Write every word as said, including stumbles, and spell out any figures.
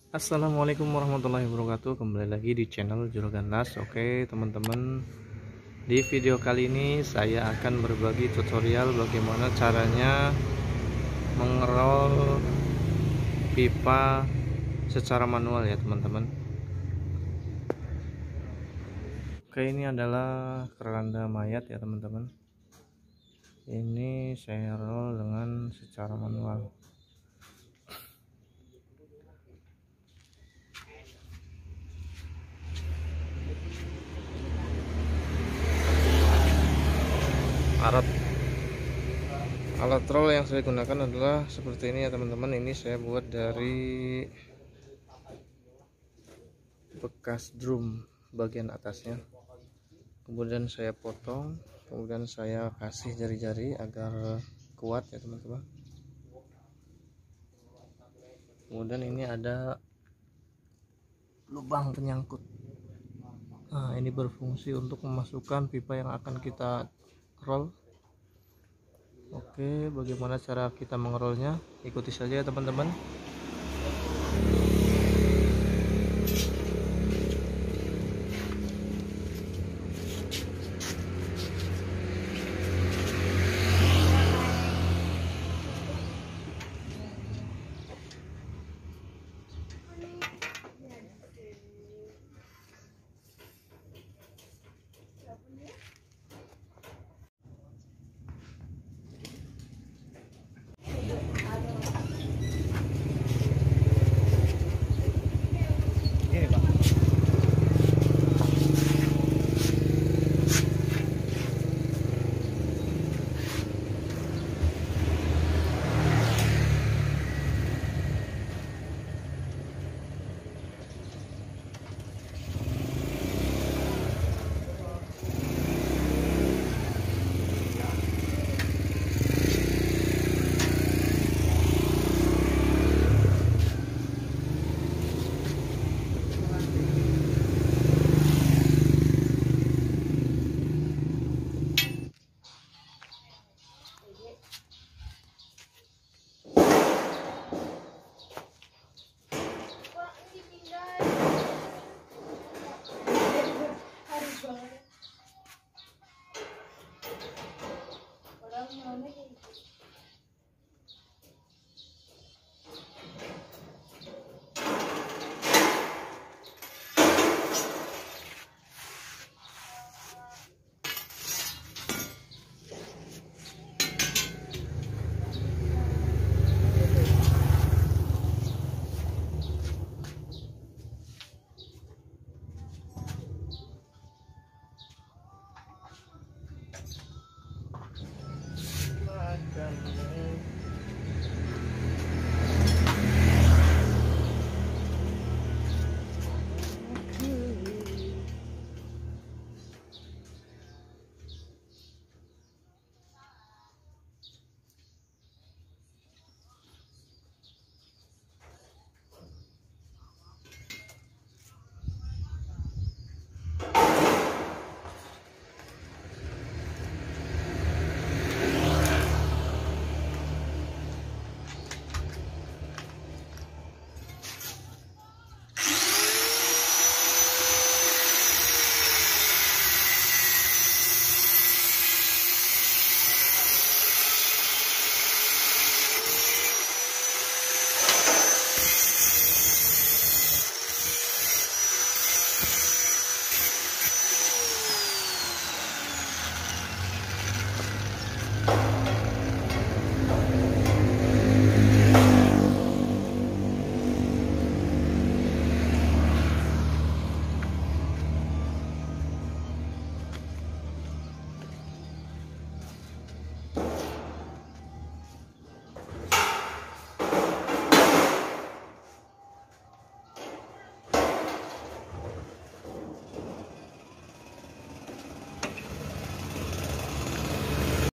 Assalamualaikum warahmatullahi wabarakatuh. Kembali lagi di channel Juragan Nas. Oke teman-teman, di video kali ini saya akan berbagi tutorial bagaimana caranya mengerol pipa secara manual ya teman-teman. Oke, ini adalah keranda mayat ya teman-teman. Ini saya roll dengan secara manual. alat alat roll yang saya gunakan adalah seperti ini ya teman-teman. Ini saya buat dari bekas drum bagian atasnya, kemudian saya potong, kemudian saya kasih jari-jari agar kuat ya teman-teman. Kemudian ini ada lubang penyangkut. Nah, ini berfungsi untuk memasukkan pipa yang akan kita roll. Oke, bagaimana cara kita mengerolnya? Ikuti saja ya teman-teman.